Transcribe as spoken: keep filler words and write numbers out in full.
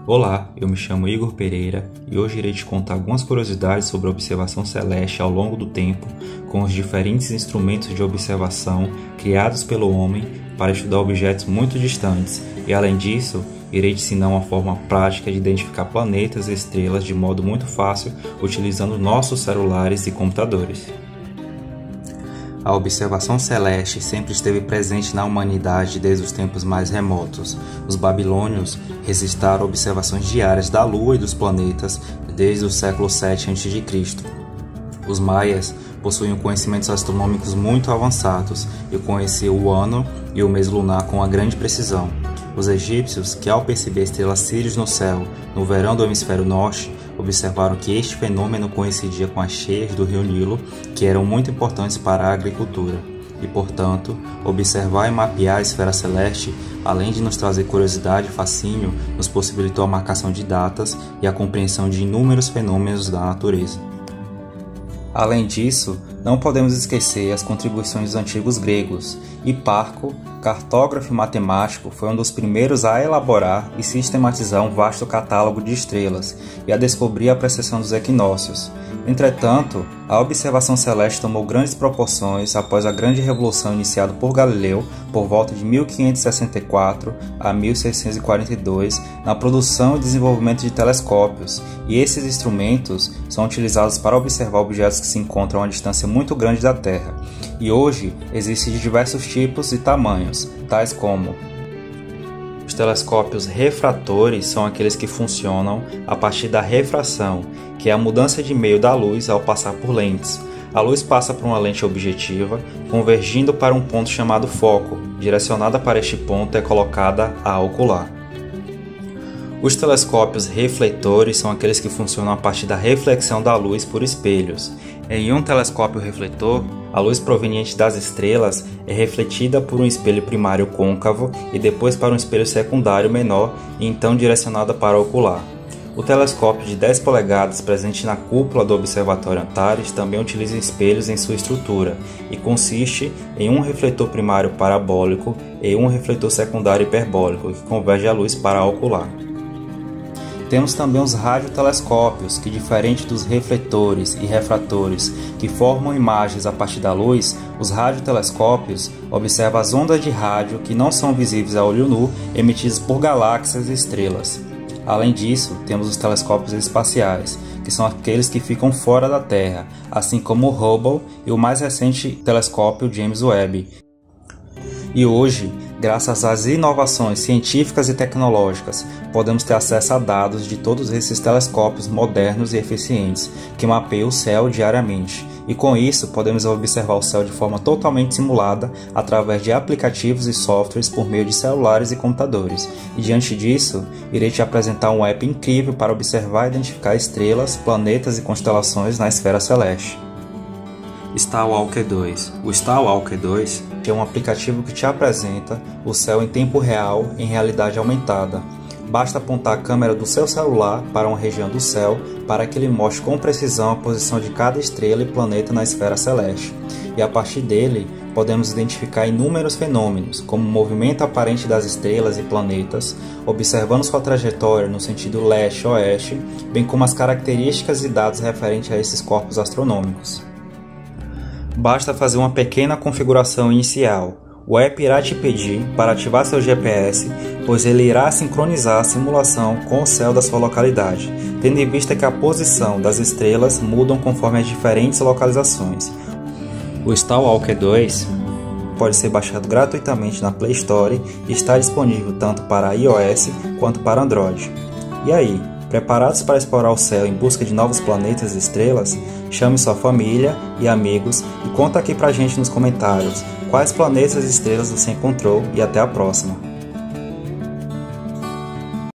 Olá, eu me chamo Igor Pereira e hoje irei te contar algumas curiosidades sobre a observação celeste ao longo do tempo, com os diferentes instrumentos de observação criados pelo homem para estudar objetos muito distantes e, além disso, irei te ensinar uma forma prática de identificar planetas e estrelas de modo muito fácil utilizando nossos celulares e computadores. A observação celeste sempre esteve presente na humanidade desde os tempos mais remotos. Os babilônios registraram observações diárias da Lua e dos planetas desde o século sete antes de Cristo Os maias possuíam conhecimentos astronômicos muito avançados e conheciam o ano e o mês lunar com uma grande precisão. Os egípcios, que ao perceber a estrela Sírius no céu no verão do hemisfério norte, observaram que este fenômeno coincidia com as cheias do rio Nilo, que eram muito importantes para a agricultura. E, portanto, observar e mapear a esfera celeste, além de nos trazer curiosidade e fascínio, nos possibilitou a marcação de datas e a compreensão de inúmeros fenômenos da natureza. Além disso, não podemos esquecer as contribuições dos antigos gregos. Hiparco, cartógrafo e matemático, foi um dos primeiros a elaborar e sistematizar um vasto catálogo de estrelas e a descobrir a precessão dos equinócios. Entretanto, a observação celeste tomou grandes proporções após a grande revolução iniciada por Galileu por volta de mil quinhentos e sessenta e quatro a mil seiscentos e quarenta e dois na produção e desenvolvimento de telescópios, e esses instrumentos são utilizados para observar objetos que se encontram a distância muito grande da Terra, e hoje existem de diversos tipos e tamanhos, tais como os telescópios refratores são aqueles que funcionam a partir da refração, que é a mudança de meio da luz ao passar por lentes. A luz passa por uma lente objetiva, convergindo para um ponto chamado foco. Direcionada para este ponto é colocada a ocular. Os telescópios refletores são aqueles que funcionam a partir da reflexão da luz por espelhos. Em um telescópio refletor, a luz proveniente das estrelas é refletida por um espelho primário côncavo e depois para um espelho secundário menor e então direcionada para o ocular. O telescópio de dez polegadas presente na cúpula do Observatório Antares também utiliza espelhos em sua estrutura e consiste em um refletor primário parabólico e um refletor secundário hiperbólico que converge a luz para a ocular. Temos também os radiotelescópios, que, diferente dos refletores e refratores que formam imagens a partir da luz, os radiotelescópios observam as ondas de rádio que não são visíveis a olho nu, emitidas por galáxias e estrelas. Além disso, temos os telescópios espaciais, que são aqueles que ficam fora da Terra, assim como o Hubble e o mais recente telescópio James Webb. E hoje, graças às inovações científicas e tecnológicas, podemos ter acesso a dados de todos esses telescópios modernos e eficientes que mapeiam o céu diariamente. E com isso, podemos observar o céu de forma totalmente simulada através de aplicativos e softwares por meio de celulares e computadores. E diante disso, irei te apresentar um app incrível para observar e identificar estrelas, planetas e constelações na esfera celeste. Starwalker dois. O Starwalker dois é um aplicativo que te apresenta o céu em tempo real em realidade aumentada. Basta apontar a câmera do seu celular para uma região do céu para que ele mostre com precisão a posição de cada estrela e planeta na esfera celeste. E a partir dele, podemos identificar inúmeros fenômenos, como o movimento aparente das estrelas e planetas, observando sua trajetória no sentido leste-oeste, bem como as características e dados referentes a esses corpos astronômicos. Basta fazer uma pequena configuração inicial. O app irá te pedir para ativar seu G P S, pois ele irá sincronizar a simulação com o céu da sua localidade, tendo em vista que a posição das estrelas mudam conforme as diferentes localizações. O Starwalker dois pode ser baixado gratuitamente na Play Store e está disponível tanto para iOS quanto para Android. E aí, preparados para explorar o céu em busca de novos planetas e estrelas? Chame sua família e amigos e conta aqui pra gente nos comentários quais planetas e estrelas você encontrou, e até a próxima!